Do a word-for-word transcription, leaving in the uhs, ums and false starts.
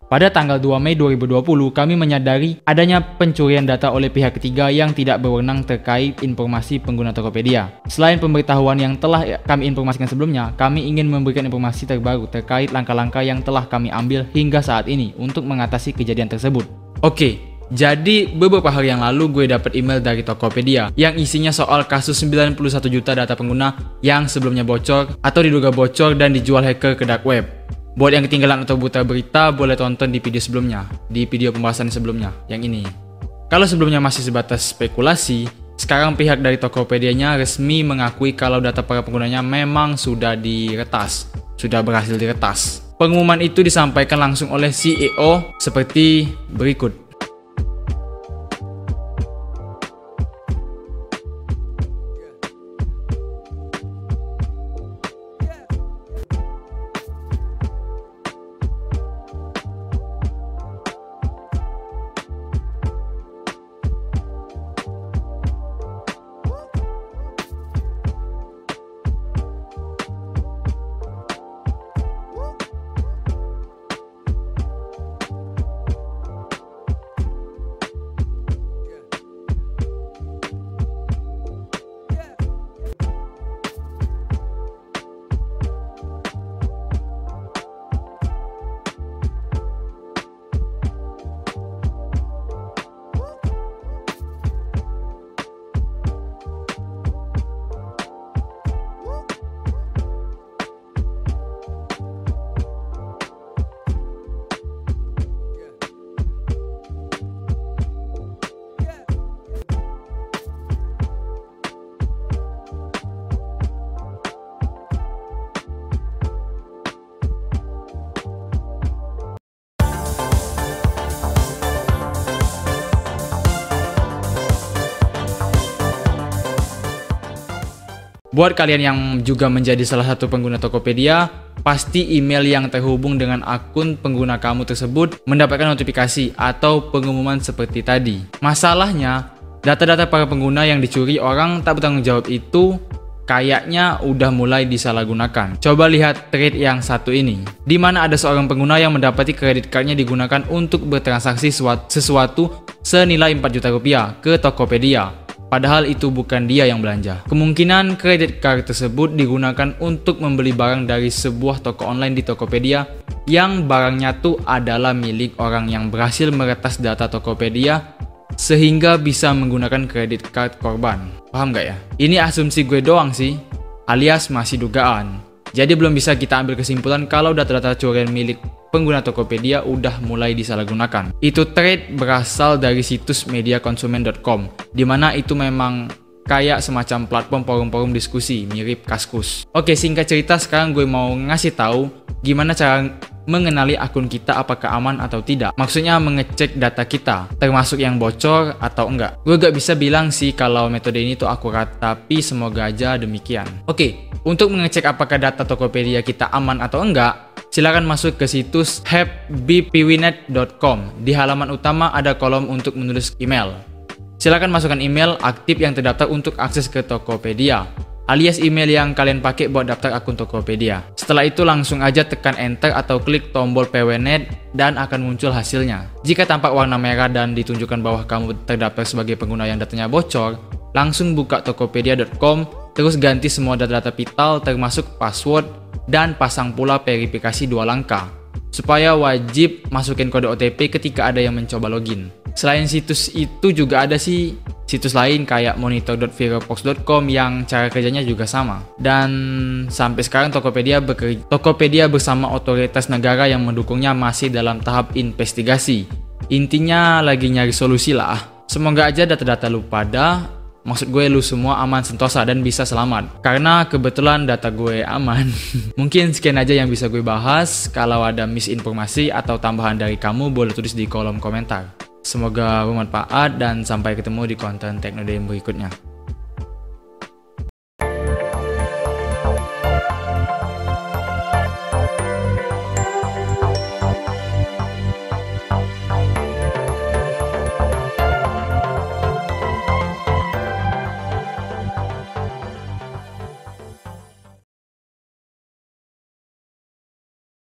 Pada tanggal dua Mei dua ribu dua puluh, kami menyadari adanya pencurian data oleh pihak ketiga yang tidak berwenang terkait informasi pengguna Tokopedia. Selain pemberitahuan yang telah kami informasikan sebelumnya, kami ingin memberikan informasi terbaru terkait langkah-langkah yang telah kami ambil hingga saat ini untuk mengatasi kejadian tersebut. Oke, jadi beberapa hari yang lalu gue dapat email dari Tokopedia yang isinya soal kasus sembilan puluh satu juta data pengguna yang sebelumnya bocor atau diduga bocor dan dijual hacker ke dark web. Buat yang ketinggalan atau buta berita, boleh tonton di video sebelumnya, di video pembahasan sebelumnya, yang ini. Kalau sebelumnya masih sebatas spekulasi, sekarang pihak dari Tokopedia-nya resmi mengakui kalau data para penggunanya memang sudah diretas, sudah berhasil diretas. Pengumuman itu disampaikan langsung oleh C E O seperti berikut. Buat kalian yang juga menjadi salah satu pengguna Tokopedia, pasti email yang terhubung dengan akun pengguna kamu tersebut mendapatkan notifikasi atau pengumuman seperti tadi. Masalahnya, data-data para pengguna yang dicuri orang tak bertanggung jawab itu kayaknya udah mulai disalahgunakan. Coba lihat thread yang satu ini, di mana ada seorang pengguna yang mendapati kredit cardnya digunakan untuk bertransaksi sesuatu senilai empat juta rupiah ke Tokopedia. Padahal itu bukan dia yang belanja. Kemungkinan kredit card tersebut digunakan untuk membeli barang dari sebuah toko online di Tokopedia yang barangnya tuh adalah milik orang yang berhasil meretas data Tokopedia sehingga bisa menggunakan kredit card korban. Paham gak ya? Ini asumsi gue doang sih, alias masih dugaan. Jadi belum bisa kita ambil kesimpulan kalau data-data curian milik pengguna Tokopedia udah mulai disalahgunakan. Itu thread berasal dari situs media konsumen dot com, dimana itu memang kayak semacam platform forum-forum diskusi mirip Kaskus. Oke, singkat cerita sekarang gue mau ngasih tahu gimana cara mengenali akun kita apakah aman atau tidak. Maksudnya mengecek data kita, termasuk yang bocor atau enggak. Gue gak bisa bilang sih kalau metode ini tuh akurat, tapi semoga aja demikian. Oke, untuk mengecek apakah data Tokopedia kita aman atau enggak, silakan masuk ke situs help b p w net dot com. Di halaman utama ada kolom untuk menulis email. Silakan masukkan email aktif yang terdaftar untuk akses ke Tokopedia, alias email yang kalian pakai buat daftar akun Tokopedia. Setelah itu langsung aja tekan enter atau klik tombol P W Net dan akan muncul hasilnya. Jika tampak warna merah dan ditunjukkan bahwa kamu terdaftar sebagai pengguna yang datanya bocor, langsung buka tokopedia dot com, terus ganti semua data-data vital termasuk password dan pasang pula verifikasi dua langkah, supaya wajib masukin kode O T P ketika ada yang mencoba login. Selain situs itu juga ada sih situs lain kayak monitor dot virofox dot com yang cara kerjanya juga sama. Dan sampai sekarang Tokopedia bekerja, Tokopedia bersama otoritas negara yang mendukungnya masih dalam tahap investigasi. Intinya lagi nyari solusi lah. Semoga aja data-data lu pada, maksud gue lu semua aman sentosa dan bisa selamat. Karena kebetulan data gue aman. Mungkin sekian aja yang bisa gue bahas. Kalau ada misinformasi atau tambahan dari kamu boleh tulis di kolom komentar. Semoga bermanfaat dan sampai ketemu di konten Teknodem berikutnya.